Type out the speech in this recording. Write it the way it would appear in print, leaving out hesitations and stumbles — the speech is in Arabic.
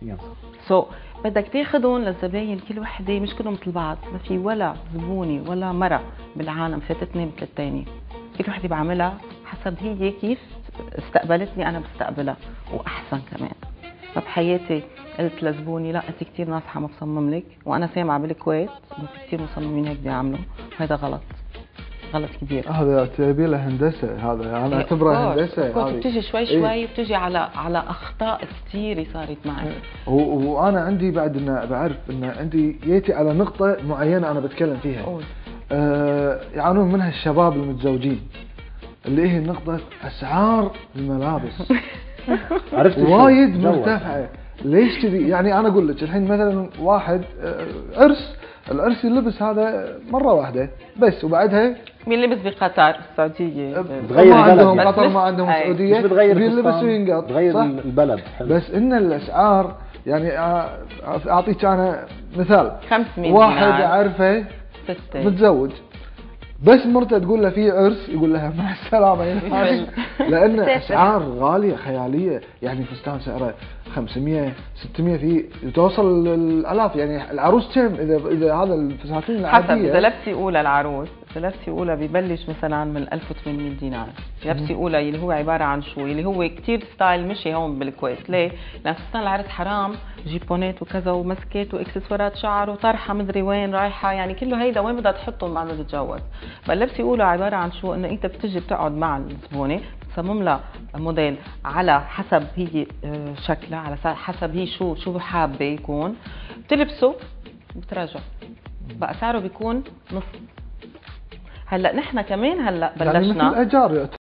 سو بدك تاخذهم للزباين كل وحده، مش كلهم مثل بعض، ما في ولا زبونه ولا مره بالعالم فاتتني مثل الثانيه، كل وحده بعملها حسب هي كيف استقبلتني انا بستقبلها واحسن كمان. فبحياتي قلت لزبوني لا انت كثير ناصحه ما بصمم لك، وانا سامعه بالكويت انه في كثير مصممين هيك بيعملوا، وهذا غلط، غلط كبير. هذا تبي له هندسه، هذا انا اعتبره هندسه. هذه بتجي شوي شوي بتجي على اخطاء كثير صارت معي. وانا عندي بعد انه بعرف انه عندي جيتي على نقطه معينه انا بتكلم فيها. يعانون منها الشباب المتزوجين، اللي هي نقطه اسعار الملابس. عرفت وايد مرتفعه. ليش كذي؟ يعني انا اقول لك الحين مثلا واحد العرس يلبس هذا مره واحده بس، وبعدها بيلبس بقطر السعوديه، بتغير ما عندهم قطر، ما عندهم السعوديه، مش بتغير بيلبس وينقط، بتغير البلد. بس ان الاسعار يعني اعطيك انا مثال 500 واحد اعرفه متزوج بس مرته تقول له في عرس، يقول لها مع السلامه لان اسعار غاليه خياليه. يعني فستان سعره 500 600 في توصل الالاف. يعني العروس كم اذا هذا الفساتين العاديه حسب اذا لبسي اولى العروس، اذا لبسي اولى ببلش مثلا من 1800 دينار. لبسي اولى اللي هو عباره عن شو، اللي هو كثير ستايل مشي هون بالكويت. ليه؟ لان فستان العرس حرام جيبونات وكذا ومسكات واكسسوارات شعر وطرحه مدري وين رايحه، يعني كله هيدا وين بدها تحطهم بعد ما تتجوز. فاللبسه اولى عباره عن شو، انه انت بتجي بتقعد مع الزبونه بتصمم لها موديل على حسب هي شكلها، على حسب هي شو حابه يكون، بتلبسه وبترجع بقى سعره بيكون نص. هلا نحن كمان هلا بلشنا يعني مثل اجار